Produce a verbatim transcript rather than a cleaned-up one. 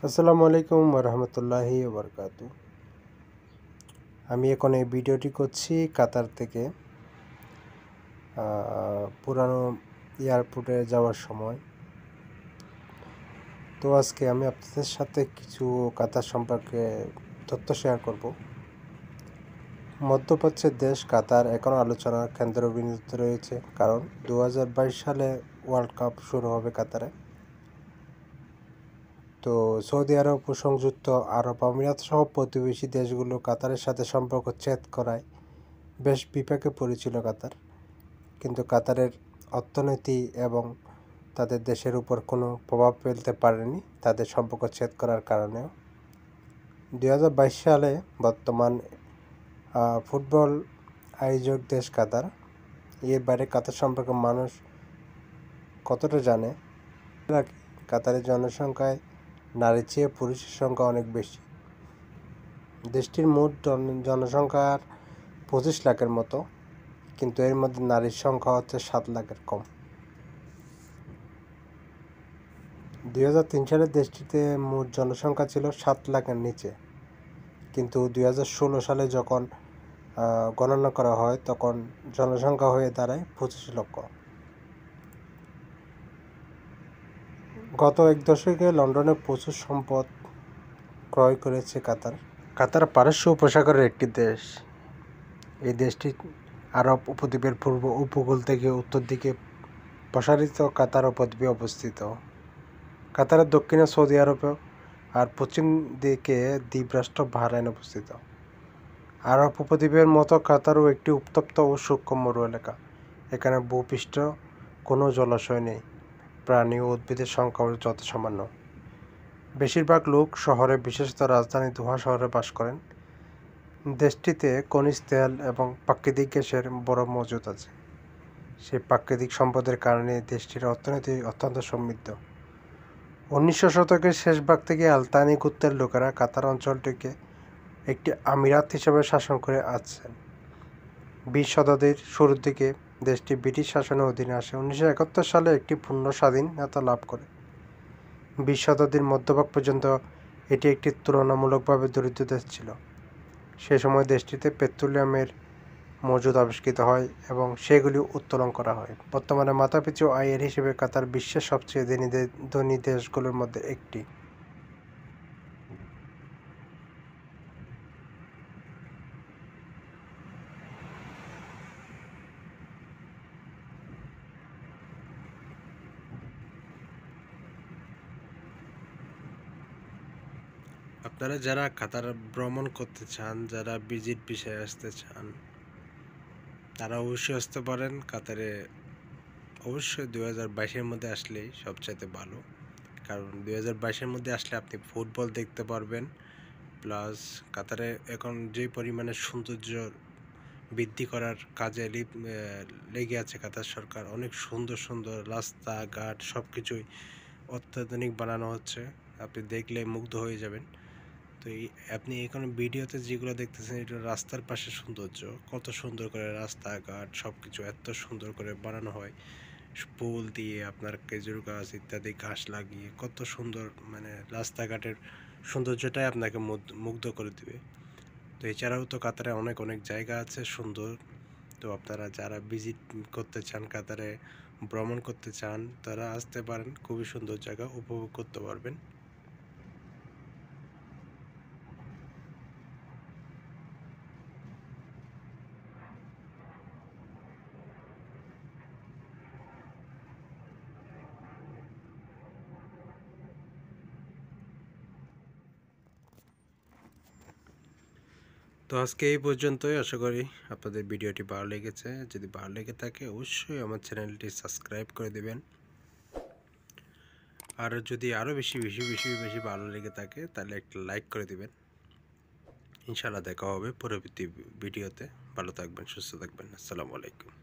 আসসালামু আলাইকুম রহমতুল্লাহি ওবরকাতু। আমি এখন এই ভিডিওটি করছি কাতার থেকে পুরানো এয়ারপোর্টে যাওয়ার সময়। তো আজকে আমি আপনাদের সাথে কিছু কাতার সম্পর্কে তথ্য শেয়ার করব। মধ্যপ্রাচ্যের দেশ কাতার এখন আলোচনার কেন্দ্রবিন্দুতে রয়েছে, কারণ দু হাজার বাইশ সালে ওয়ার্ল্ড কাপ শুরু হবে কাতারে। তো সৌদি আরব ও সংযুক্ত আরব আমিরাত সহ প্রতিবেশী দেশগুলো কাতারের সাথে সম্পর্ক ছেদ করায় বেশ বিপাকে পড়েছিল কাতার। কিন্তু কাতারের অর্থনীতি এবং তাদের দেশের উপর কোনো প্রভাব ফেলতে পারেনি তাদের সম্পর্ক ছেদ করার কারণেও। দুই হাজার বাইশ সালে বর্তমান ফুটবল আয়োজক দেশ কাতার। এর বাইরে কাতার সম্পর্কে মানুষ কতটা জানে? কাতারের জনসংখ্যায় নারীর চেয়ে পুরুষের সংখ্যা অনেক বেশি। দেশটির মোট জনসংখ্যার পঁচিশ লাখের মতো, কিন্তু এর মধ্যে নারীর সংখ্যা হচ্ছে সাত লাখের কম। দুই হাজার তিন সালে দেশটিতে মোট জনসংখ্যা ছিল সাত লাখের নিচে, কিন্তু দুই হাজার ষোলো সালে যখন গণনা করা হয় তখন জনসংখ্যা হয়ে দাঁড়ায় পঁচিশ লক্ষ। গত এক দশকে লন্ডনে প্রচুর সম্পদ ক্রয় করেছে কাতার। কাতার পারস্য উপসাগরের একটি দেশ। এই দেশটি আরব উপদ্বীপের পূর্ব উপকূল থেকে উত্তর দিকে প্রসারিত কাতার উপদ্বীপে অবস্থিত। কাতারের দক্ষিণে সৌদি আরব আর পশ্চিম দিকে দ্বীপরাষ্ট্র বাহরাইন অবস্থিত। আরব উপদ্বীপের মতো কাতারও একটি উত্তপ্ত ও সূক্ষ্ম মরু এলাকা। এখানে ভূপৃষ্ঠ কোনো জলাশয় নেই, প্রাণী ও উদ্ভিদের সংখ্যাও যত সামান্য। বেশিরভাগ লোক শহরে, বিশেষত রাজধানী দোহা শহরে বাস করেন। দেশটিতে খনিজ তেল এবং প্রাকৃতিক গ্যাসের বড় মজুদ আছে। সেই প্রাকৃতিক সম্পদের কারণে দেশটির অর্থনীতি অত্যন্ত সমৃদ্ধ। উনিশশো শতকের শেষ ভাগ থেকে আলতানি গোত্রের লোকেরা কাতার অঞ্চলটিকে একটি আমিরাত হিসেবে শাসন করে আসছেন। বিশ শতাব্দীর শুরুর দিকে দেশটি ব্রিটিশ শাসনের অধীনে আসে। উনিশশো একাত্তর সালে একটি পূর্ণ স্বাধীনতা লাভ করে। বিশ শতাব্দীর মধ্যভাগ পর্যন্ত এটি একটি তুলনামূলকভাবে দরিদ্র দেশ ছিল। সে সময় দেশটিতে পেট্রোলিয়ামের মজুদ আবিষ্কৃত হয় এবং সেগুলি উত্তোলন করা হয়। বর্তমানে মাথাপিছু আয়ের হিসেবে কাতার বিশ্বের সবচেয়ে ধনী দেশগুলোর মধ্যে একটি। আপনারা যারা কাতার ভ্রমণ করতে চান, যারা ভিজিট ভিসায় আসতে চান, তারা অবশ্যই আসতে পারেন কাতারে। অবশ্যই দুই হাজার বাইশের মধ্যে আসলেই সবচাইতে ভালো, কারণ দুই হাজার বাইশের মধ্যে আসলে আপনি ফুটবল দেখতে পারবেন। প্লাস কাতারে এখন যে পরিমাণে সৌন্দর্য বৃদ্ধি করার কাজে লেগে আছে কাতার সরকার, অনেক সুন্দর সুন্দর রাস্তাঘাট সব কিছুই অত্যাধুনিক বানানো হচ্ছে। আপনি দেখলে মুগ্ধ হয়ে যাবেন। তো এই আপনি এখানে ভিডিওতে যেগুলো দেখতেছেন, এটা রাস্তার পাশে সৌন্দর্য, কত সুন্দর করে রাস্তাঘাট সব কিছু এত সুন্দর করে বানানো হয়। ফুল দিয়ে, আপনার খেজুর গাছ ইত্যাদি ঘাস লাগিয়ে কত সুন্দর, মানে রাস্তাঘাটের সৌন্দর্যটাই আপনাকে মুগ্ধ করে দেবে। তো এছাড়াও তো কাতারে অনেক অনেক জায়গা আছে সুন্দর। তো আপনারা যারা ভিজিট করতে চান, কাতারে ভ্রমণ করতে চান, তারা আসতে পারেন। খুবই সুন্দর জায়গা, উপভোগ করতে পারবেন। তো আজকে এই পর্যন্তই। আশা করি আপনাদের ভিডিওটি ভালো লেগেছে। যদি ভালো লেগে থাকে অবশ্যই আমার চ্যানেলটি সাবস্ক্রাইব করে দেবেন। আর যদি আরও বেশি বেশি বেশি বেশি ভালো লেগে থাকে তাহলে একটা লাইক করে দেবেন। ইনশাআল্লাহ দেখা হবে পরবর্তী ভিডিওতে। ভালো থাকবেন, সুস্থ থাকবেন। আসসালামু আলাইকুম।